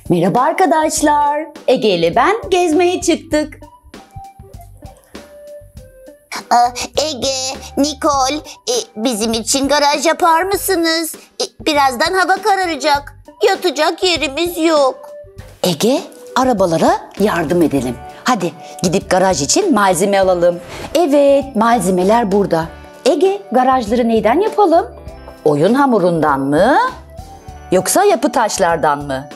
Merhaba arkadaşlar. Ege ile ben gezmeye çıktık. Ege, Nikol, bizim için garaj yapar mısınız? Birazdan hava kararacak. Yatacak yerimiz yok. Ege, arabalara yardım edelim. Hadi gidip garaj için malzeme alalım. Evet, malzemeler burada. Ege, garajları neyden yapalım? Oyun hamurundan mı? Yoksa yapı taşlardan mı?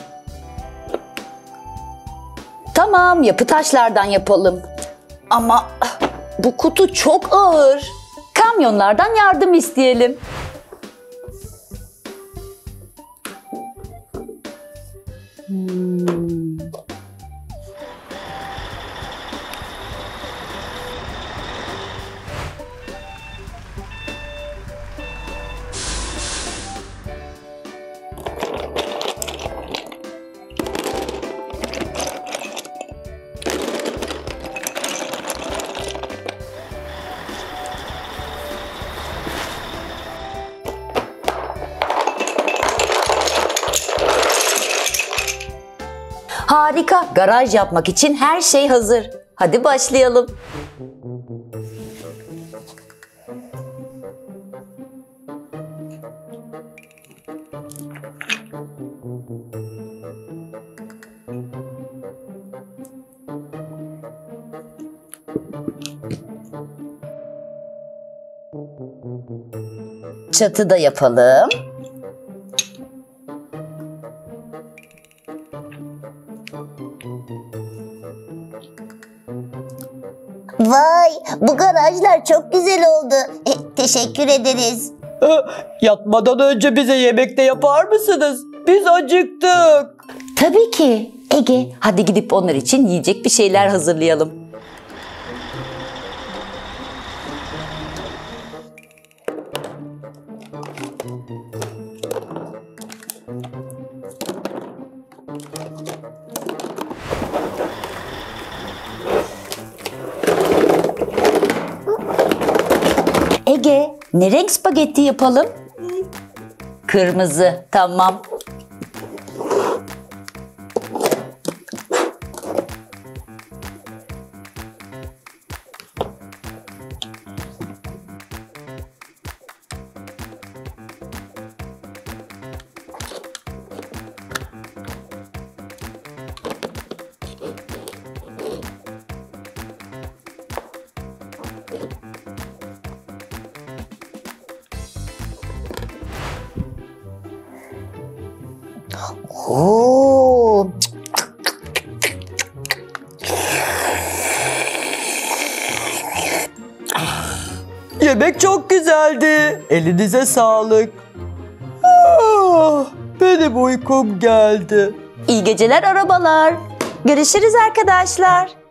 Tamam, yapı taşlardan yapalım. Ama bu kutu çok ağır. Kamyonlardan yardım isteyelim. Harika, garaj yapmak için her şey hazır. Hadi başlayalım. Çatı da yapalım. Vay, bu garajlar çok güzel oldu. Teşekkür ederiz. Yatmadan önce bize yemek de yapar mısınız? Biz acıktık. Tabii ki. Ege, hadi gidip onlar için yiyecek bir şeyler hazırlayalım. Ege, ne renk spagetti yapalım? Kırmızı, tamam. Oo. Yemek çok güzeldi. Elinize sağlık. Benim uykum geldi. İyi geceler arabalar. Görüşürüz arkadaşlar.